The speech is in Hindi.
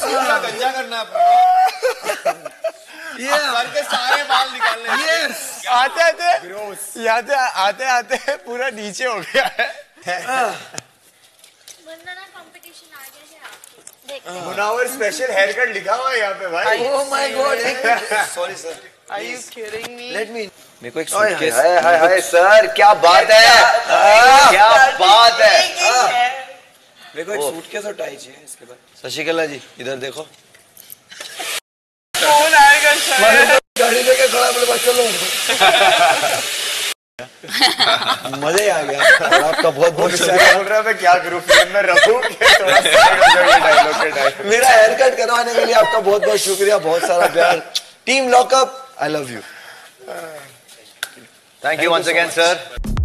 पूरा गंजा करना है ये सर के सारे बाल निकालने आते आते पूरा नीचे हो गया है। मुनावर स्पेशल हेयर कट लिखा हुआ है यहाँ पे भाई। Oh my God, sorry sir. Are you kidding me? Let me. मेरे को एक सूटकेस। हाय सर, क्या बात है, क्या बात है। मेरे को एक सूटकेस और टाई चाहिए इसके बाद। शशिकला जी इधर देखो। कौन आएगा शायद? गाड़ी लेके खड़ा मेरे पास, चलो। मजा ही आ गया। आपका बहुत बहुत शुक्रिया। बोल रहा है मैं क्या करूं, फिल्म में रहूं थोड़ा डायलॉग के टाइम। मेरा हेयर कट करवाने के लिए आपका बहुत बहुत शुक्रिया, बहुत सारा प्यार। Team Lockup, I love you. Thank you once again sir.